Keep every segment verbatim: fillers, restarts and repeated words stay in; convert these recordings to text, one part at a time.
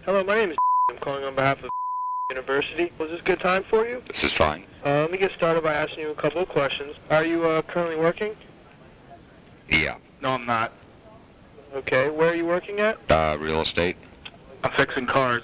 Hello, my name is I'm calling on behalf of University. Was this a good time for you? This is fine. Uh, let me get started by asking you a couple of questions. Are you uh, currently working? Yeah. No, I'm not. Okay, where are you working at? Uh, real estate? I'm fixing cars.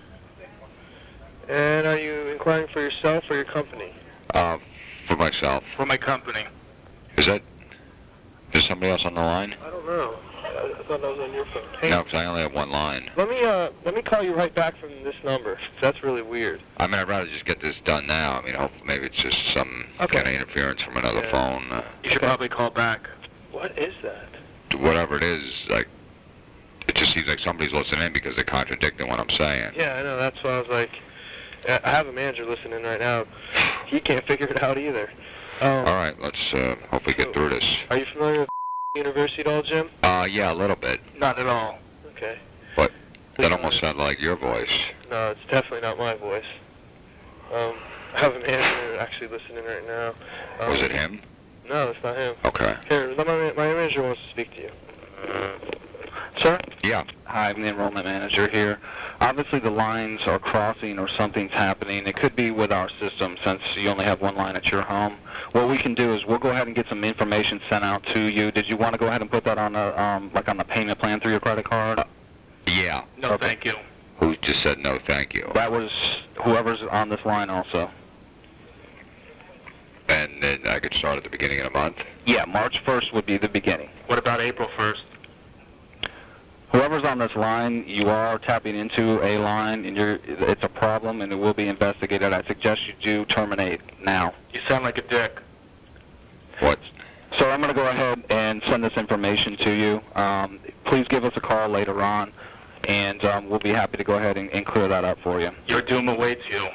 And are you inquiring for yourself or your company? Uh, for myself. For my company. Is that... Is somebody else on the line? I don't know. I, I thought that was on your phone. Hey, No, because I only have one line. Let me, uh, let me call you right back from this number. That's really weird. I mean, I'd rather just get this done now. I mean, hope maybe it's just some Okay. kind of interference from another Yeah. phone. Uh, You should Okay. probably call back. What is that? whatever it is, like, it just seems like somebody's listening because they're contradicting what I'm saying. Yeah, I know. That's why I was like, I I have a manager listening right now. He can't figure it out either. Um, All right, let's uh, hopefully get through this. Are you familiar with University at all, Jim? Uh, yeah, a little bit. Not at all. Okay. But that almost sounded like your voice. No, it's definitely not my voice. Um, I have a manager actually listening right now. Um, Was it him? No, it's not him. Okay. Here, let my, my manager wants to speak to you. Sir? Yeah. Hi, I'm the enrollment manager here. Obviously the lines are crossing or something's happening. It could be with our system since you only have one line at your home. What we can do is we'll go ahead and get some information sent out to you. Did you want to go ahead and put that on a, um, like on the payment plan through your credit card? Yeah. No, okay. Thank you. Who just said no thank you? That was whoever's on this line also. And then I could start at the beginning of the month? Yeah, March first would be the beginning. What about April first? Whoever's on this line, you are tapping into a line, and you're, it's a problem, and it will be investigated. I suggest you do terminate now. You sound like a dick. What? So I'm going to go ahead and send this information to you. Um, please give us a call later on, and um, we'll be happy to go ahead and, and clear that up for you. Your doom awaits you.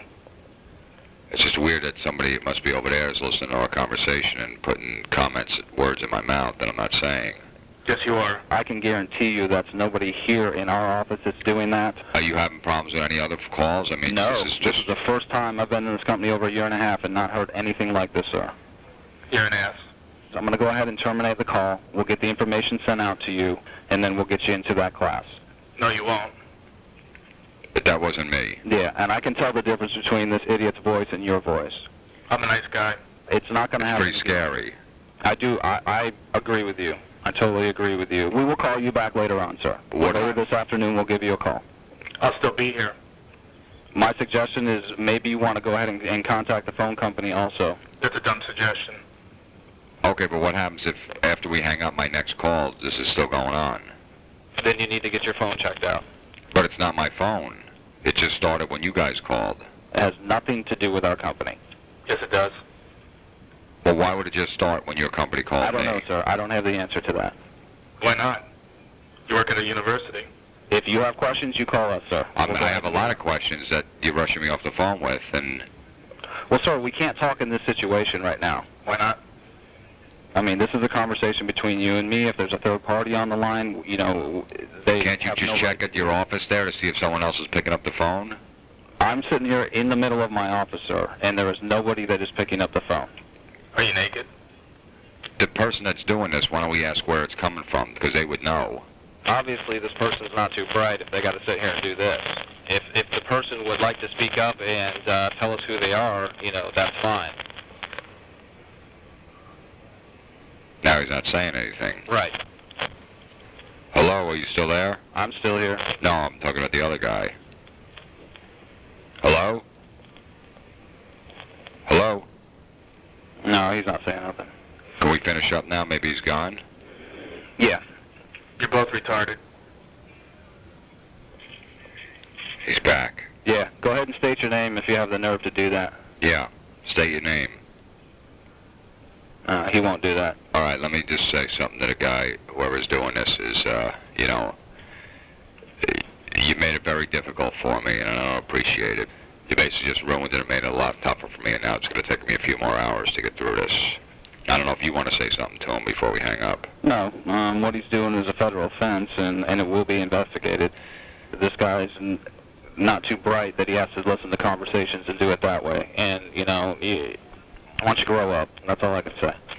It's just weird that somebody that must be over there is listening to our conversation and putting comments, words in my mouth that I'm not saying. Yes, you are. I can guarantee you that's nobody here in our office that's doing that. Are you having problems with any other calls? I mean, No, this is just... this is the first time I've been in this company over a year and a half and not heard anything like this, sir. You're an ass. So I'm going to go ahead and terminate the call. We'll get the information sent out to you, and then we'll get you into that class. No, you won't. But that wasn't me. Yeah, and I can tell the difference between this idiot's voice and your voice. I'm a nice guy. It's not going to happen. Pretty scary. I do. I, I agree with you. I totally agree with you. We will call you back later on, sir. What Later time? this afternoon, we'll give you a call. I'll still be here. My suggestion is maybe you want to go ahead and, and contact the phone company also. That's a dumb suggestion. Okay, but what happens if after we hang up my next call, this is still going on? Then you need to get your phone checked out. But it's not my phone. It just started when you guys called. It has nothing to do with our company. Yes, it does. Well, why would it just start when your company called me? I don't know, sir. I don't have the answer to that. Why not? You work at a university. If you have questions, you call us, sir. I'm, We'll I go have a ahead lot of questions that you're rushing me off the phone with, and... Well, sir, we can't talk in this situation right now. Why not? I mean, this is a conversation between you and me. If there's a third party on the line, you know, they Can't you have just no check at your office there to see if someone else is picking up the phone? I'm sitting here in the middle of my office, sir, and there is nobody that is picking up the phone. Are you naked? The person that's doing this, why don't we ask where it's coming from, because they would know. Obviously, this person's not too bright if they got to sit here and do this. If if the person would like to speak up and uh, tell us who they are, you know, that's fine. Now he's not saying anything. Right. Hello, are you still there? I'm still here. No, I'm talking about the other guy. Hello? Hello? No, he's not saying nothing. Can we finish up now? Maybe he's gone? Yeah. You're both retarded. He's back. Yeah. Go ahead and state your name if you have the nerve to do that. Yeah. State your name. Uh, he won't do that. All right, let me just say something to the guy, whoever's doing this, is, uh, you know, you made it very difficult for me, and I don't appreciate it. You basically just ruined it and made it a lot tougher for me, and now it's going to take me a few more hours to get through this. I don't know if you want to say something to him before we hang up. No. Um, what he's doing is a federal offense, and, and it will be investigated. This guy's n not too bright that he has to listen to conversations and do it that way. And, you know, he, why don't you grow up? That's all I can say.